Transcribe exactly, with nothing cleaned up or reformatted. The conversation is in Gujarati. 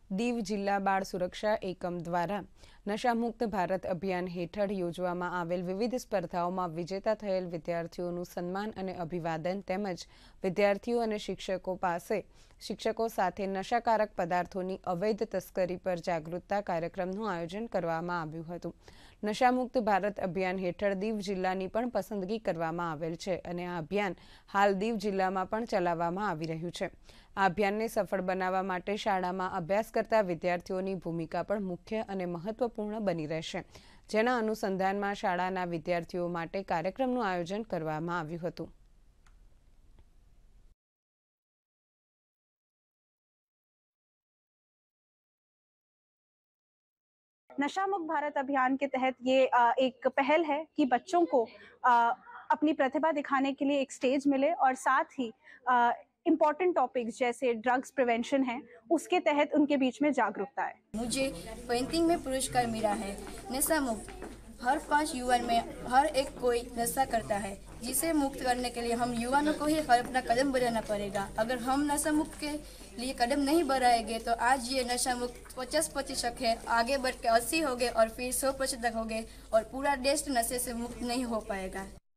દીવ જિલ્લા બાળ સુરક્ષા એકમ દ્વારા નશામુક્ત ભારત અભિયાન હેઠળ યોજવામાં આવેલ વિવિધ સ્પર્ધાઓમાં વિજેતા થયેલ વિદ્યાર્થીઓનું સન્માન અને અભિવાદન તેમજ વિદ્યાર્થીઓ અને શિક્ષકો પાસે શિક્ષકો સાથે નશાકારક પદાર્થોની અવૈધ તસ્કરી પર જાગૃતતા કાર્યક્રમનું આયોજન કરવામાં આવ્યું હતું। નશામુક્ત ભારત અભિયાન હેઠળ દીવ જિલ્લાની પણ પસંદગી કરવામાં આવેલ છે અને આ અભિયાન હાલ દીવ જિલ્લામાં પણ ચલાવવામાં આવી રહ્યું છે। આ અભિયાનને સફળ બનાવવા માટે શાળામાં અભ્યાસ કરતા વિદ્યાર્થીઓની ભૂમિકા પણ મુખ્ય અને મહત્વપૂર્ણ બની રહેશે, જેના અનુસંધાનમાં શાળાના વિદ્યાર્થીઓ માટે કાર્યક્રમનું આયોજન કરવામાં આવ્યું હતું। नशा मुक्त भारत अभियान के तहत ये एक पहल है कि बच्चों को अपनी प्रतिभा दिखाने के लिए एक स्टेज मिले और साथ ही इम्पोर्टेंट टॉपिक्स जैसे ड्रग्स प्रिवेंशन है उसके तहत उनके बीच में जागरूकता है। मुझे पेंटिंग में पुरस्कार मिला है। नशा मुक्त हर पांच युवाओं में हर एक कोई नशा करता है, जिसे मुक्त करने के लिए हम युवाओं को ही अपना कदम बढ़ाना पड़ेगा। अगर हम नशा मुक्त के लिए कदम नहीं बढ़ाएंगे तो आज ये नशा मुक्त पचास प्रतिशत है, आगे बढ़ के अस्सी हो गए और फिर सौ प्रतिशत तक हो गए और पूरा देश नशे से मुक्त नहीं हो पाएगा।